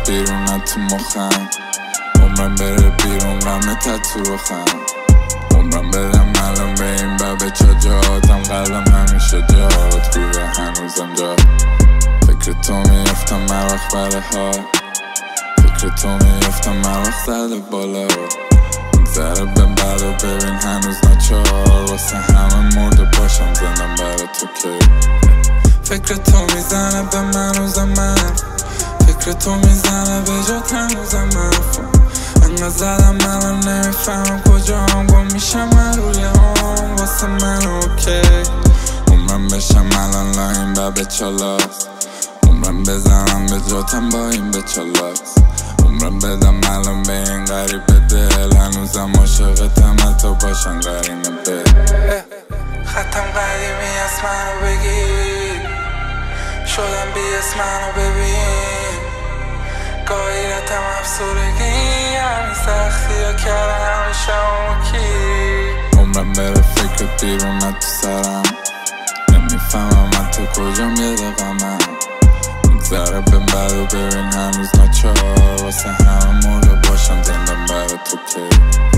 بیرون تو مخم عمرم بره بیرون غمت تو روخم عمرم بدم الان به این بچه جاتم قلبم همیشه جات گوره هنوزم جات فکر تو میفتم مروخ بره ها فکر تو میفتم مروخ زده بالا مگذره به بدو ببین هنوز نچار واسه همه مرده باشم زندم برای تو که فکر تو میزنه به من و زمان فکر تو میزنه به جات هنوزم مفهم انقدر زدم الان نمیفهم کجا هم گم میشم من روی هم واسه من اوکی عمرم بشم الان لایم و به چالاست عمرم بزنم به جاتم با این به چالاست عمرم بدم الان به این غریب دل هنوزم عاشقتم حتی باشن قرینه به خطم قدیمی از منو بگیر شدم بی اسم منو ببین گاهی رتم افسردگی همین سختی ها کردن همیشه کی عمرم بره فکرت بیرون تو سرم نمیفهمم من تو کجام یه دقمم مگذره به بدو ببین هنوز نچار واسه همه مرده باشم زندم برای تو که